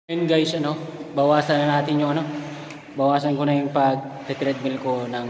Ngayon guys, bawasan na natin yung bawasan ko na yung pag-treadmill ko ng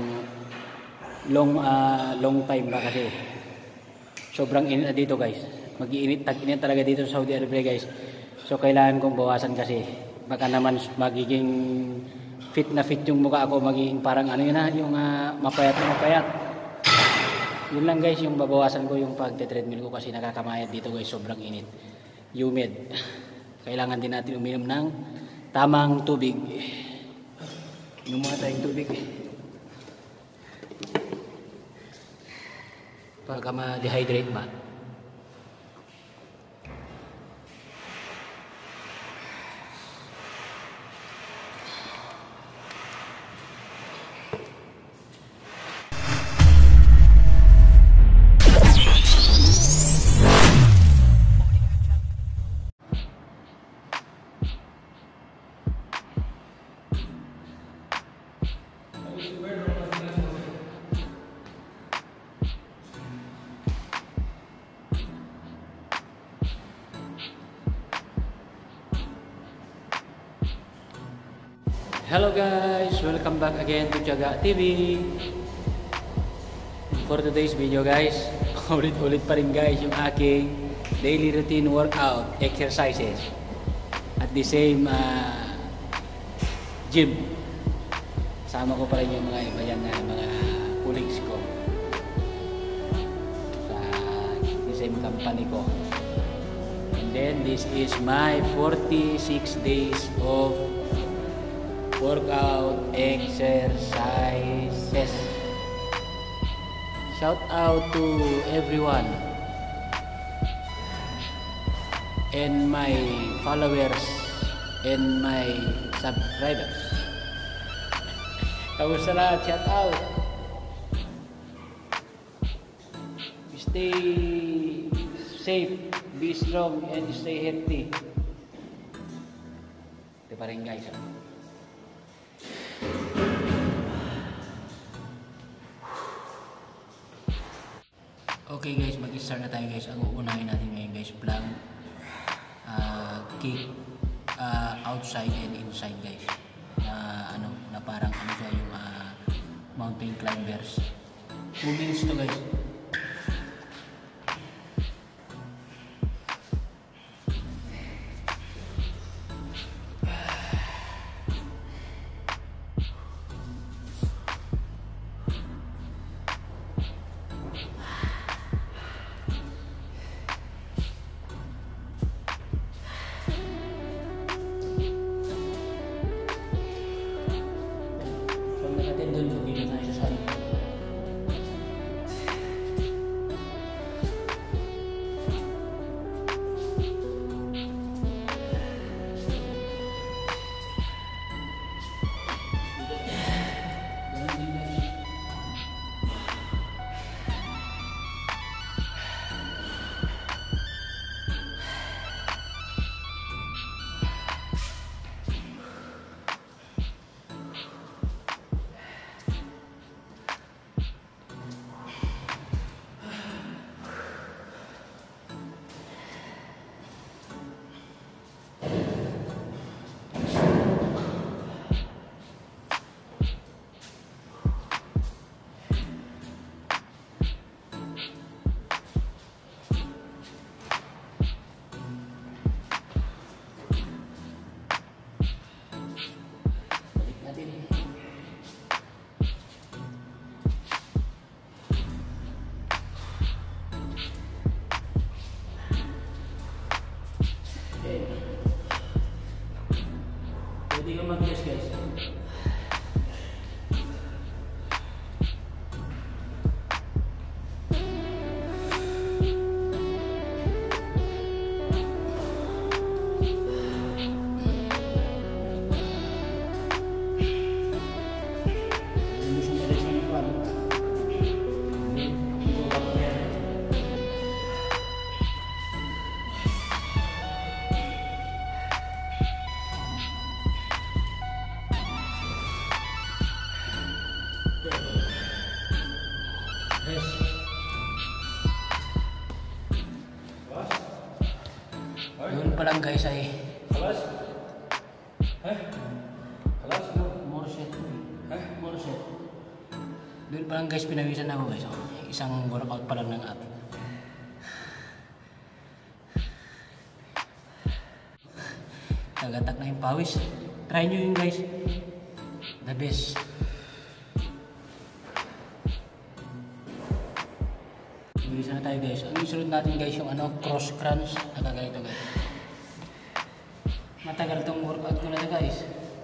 long time ba kasi sobrang init na dito guys. Mag-iinit, tag-init talaga dito sa Saudi Arabia guys. So kailangan kong bawasan kasi baka naman magiging fit na fit yung mukha ako, magiging parang yung mapayat na mapayat. Yun lang guys, yung babawasan ko yung pag-treadmill ko kasi nakakamayat dito guys, sobrang init. Humid. Kailangan din natin uminom ng tamang tubig. Inom muna tayong tubig. Pagka ma-dehydrate ba. Hello guys, welcome back again to Tiyaga TV. For today's video guys, ulit-ulit pa rin guys yung aking daily routine workout exercises at the same gym. Sama ko pa rin yung mga iba yan mga colleagues ko sa the same company ko. And then this is my 46 days of workout exercises. Shout out to everyone and my followers and my subscribers. Kamusta lahat? Shout out. Stay safe, be strong and stay healthy. Ito pa rin guys. Okay guys, mag-start na tayo guys. Ang uunahin natin ngayon guys, plank, kick, outside and inside guys. Na parang siya yung mountain climbers. 2 minutes to guys. Pwede ka mag-yes guys. Yun pa lang guys ay Alas, no? More set. More set. Doon pa lang guys, pinawisan ako guys. Oh, isang workout pa lang ng app. Nagatak na yung pawis. Try nyo yun guys. The best. Pinawisan na tayo guys. Ang isunod natin guys yung cross crunch. Nagaganito guys. Matagal tong workout ko na ito guys.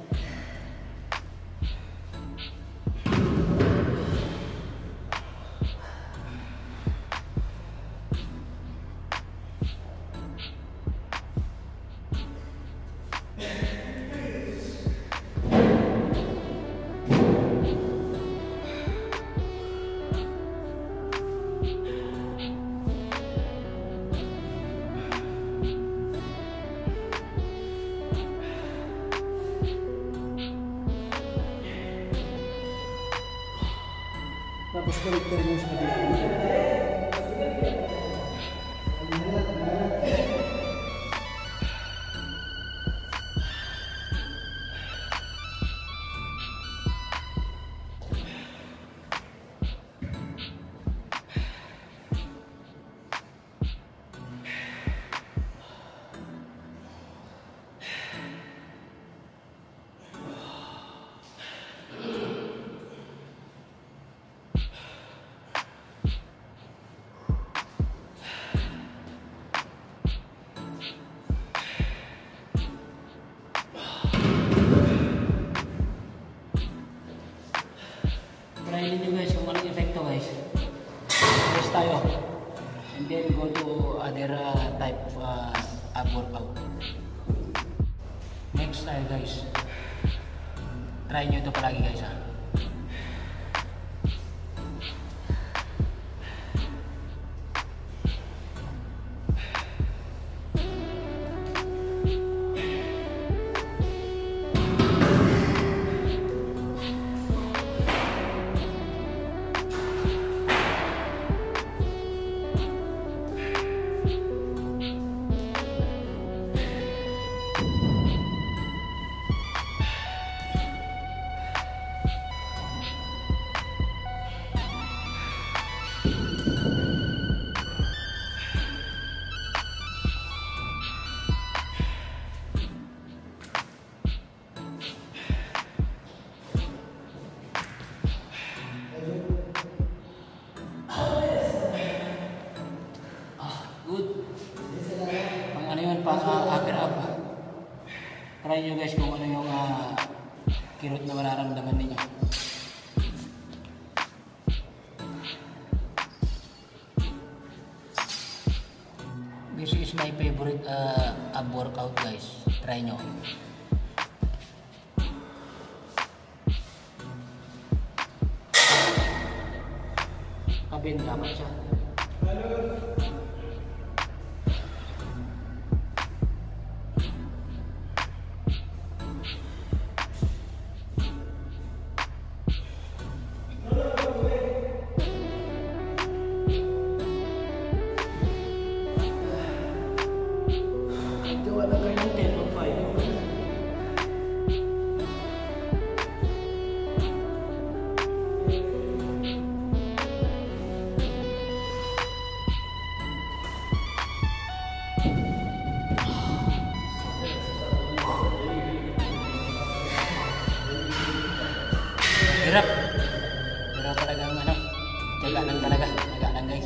Tapos balik ka rin yung sa kabila. Try nyo guys kung anong epekto guys. Rest tayo. And then go to other type of ab workout. Next tayo guys. Try nyo ito palagi guys ha. Pang upper up. Try nyo guys kung ano yung kirot na mararamdaman ninyo. This is my favorite ab workout guys. Try nyo. Kabin dapat siya. Hirap. Pero talagang tiyaga lang talaga. Tiyaga lang guys.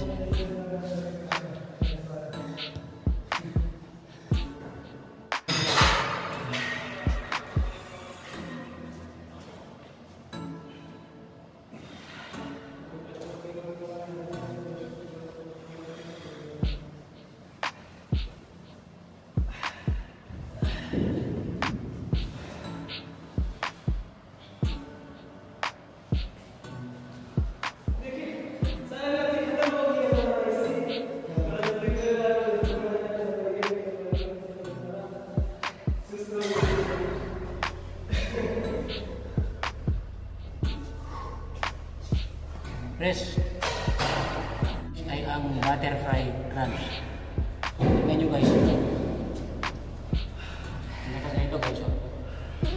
Press ay ang butterfly crunch. Tingnan nyo guys. Ito guys.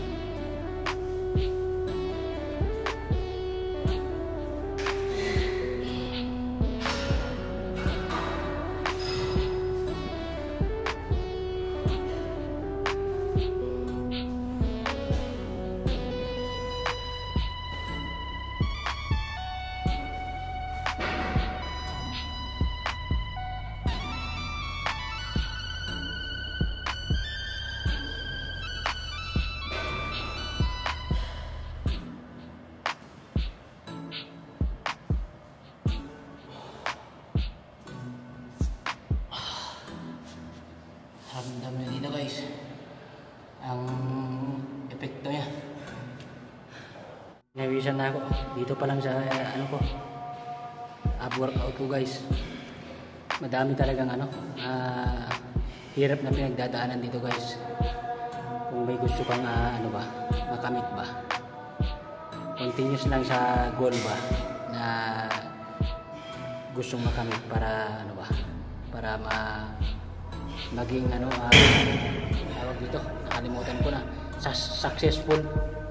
Nawisan na ako. Dito pa lang sa ano ko. Ab workout ko guys. Madami talagang hirap na pinagdadaanan dito guys. Kung may gusto kang ano ba, makamit ba. Continuous lang sa goal ba na gustong makamit para ano ba, para maging tawag dito, nakalimutan ko na, successful,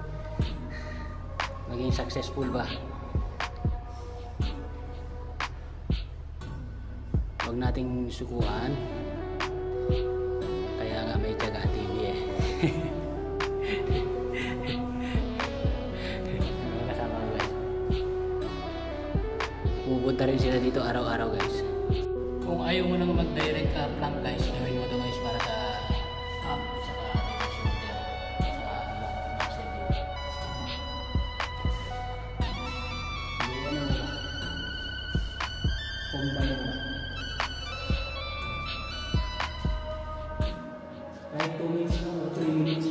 maging successful ba. Huwag nating sukuan, kaya nga may tiyaga TV eh. Kasama ko guys, pupunta rin sila dito araw-araw guys. Kung ayaw mo nang mag-direct plank guys, gawin mo to guys para sa up, saka shoulder, saka muscle dito. Hindi ano ba? Combine mo. Kahit 2 minutes lang o 3 minutes.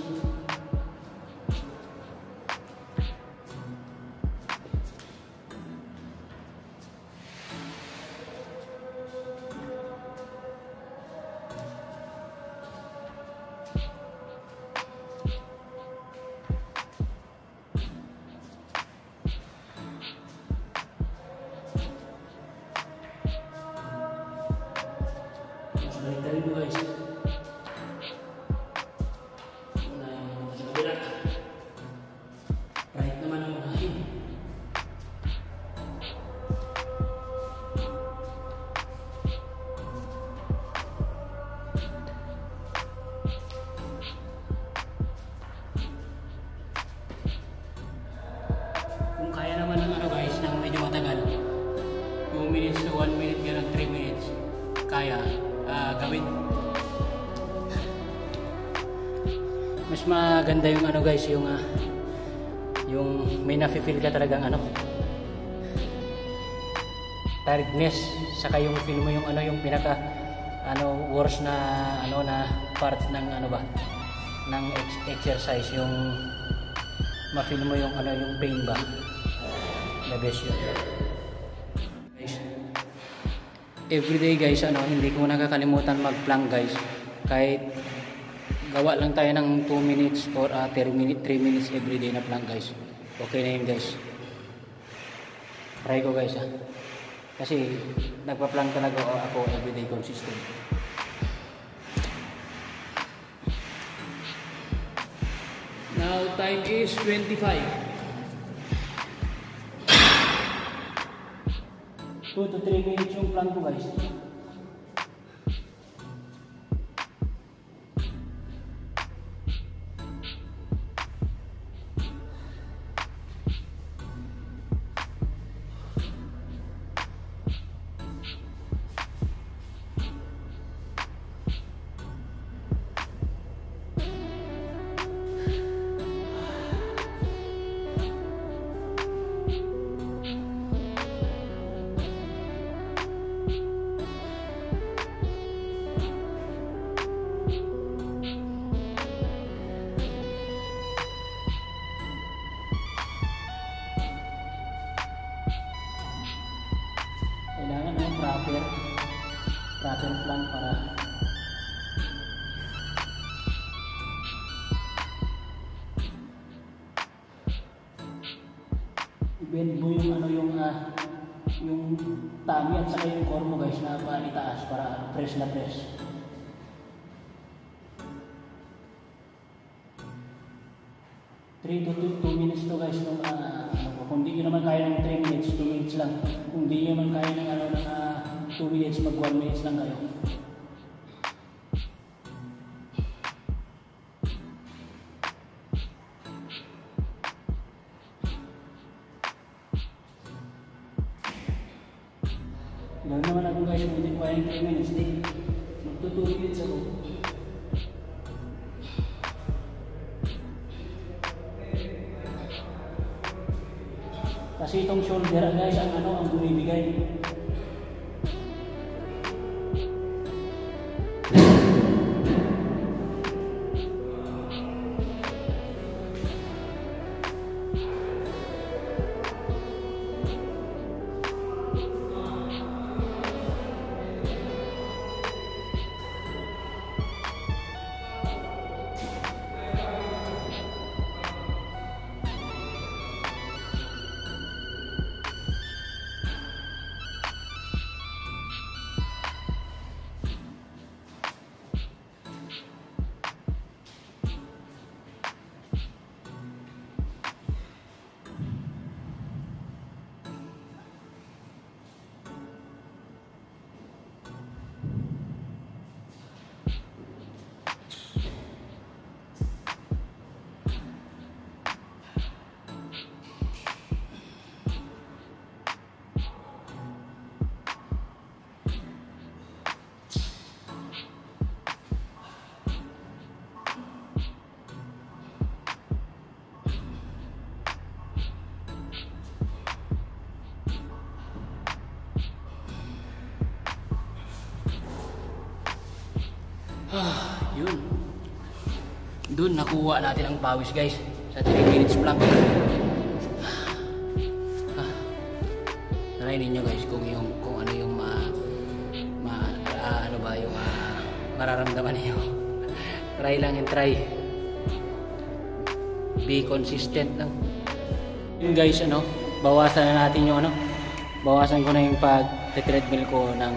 Balik mo guys. Kahit naman ang unahin. Kung kaya naman ng guys, ng medyo matagal, 2 minutes to 1 minute, gano'n 3 minutes, kaya gawin. Mas maganda yung guys, yung may nafe-feel ka talagang tiredness, saka yung feel mo yung yung pinaka worst na na part ng ng exercise, yung ma-feel mo yung yung pain ba, the best yun guys. Everyday guys, hindi ko nakakalimutan mag-plank guys. Kahit gawa lang tayo ng 2 minutes or 3 minutes everyday na plank guys. Okay na yun guys. Try ko guys kasi nagpa-plank talaga ako everyday consistent. Now time is 25. 2 to 3 minutes yung plank ko guys. Proper plank para i-bend mo yung tummy at saka yung core mo guys na paitaas para press na press. Three to 2 minutes to guys. Kung di nyo naman kaya ng 3 minutes, 2 minutes lang. Kung di nyo naman kaya ng 2 minutes, mag 1 minutes lang kayo. Ilang naman ako guys, kung hindi ko kaya ng 3 minutes, magto 2 minutes ako. Kasi itong shoulder guys, ang bumibigay. Yun. Doon nakuha natin ang pawis guys. Sa 3 minutes plank. Try ninyo guys kung ano yung mararamdaman niyo. Try lang and try. Be consistent lang. Yun guys, bawasan na natin yung bawasan ko na yung pag-treadmill ko ng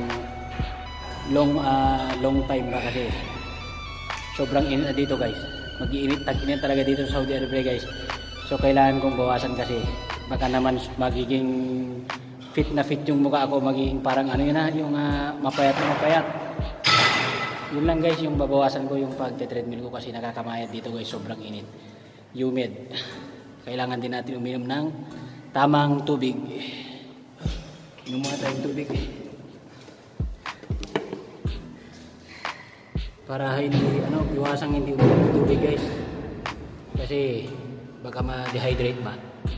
long time na kasi sobrang init dito guys. Mag-iinit, tag-init talaga dito sa Saudi Arabia guys. So kailangan kong bawasan kasi baka naman magiging fit na fit yung mukha ako, magiging parang yung mapayat na mapayat. Yun lang guys, yung babawasan ko yung pag-treadmill ko kasi nakakamayat dito guys, sobrang init. Humid. Kailangan din natin uminom ng tamang tubig. Inom muna tayong tubig. Para hindi, iwasang hindi uminom ng tubig guys. Kasi baka ma-dehydrate ba.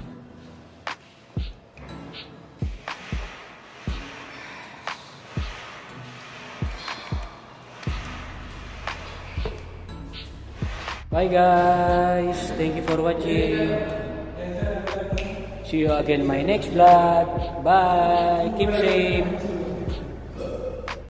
Bye guys, thank you for watching. See you again in my next vlog. Bye, keep safe.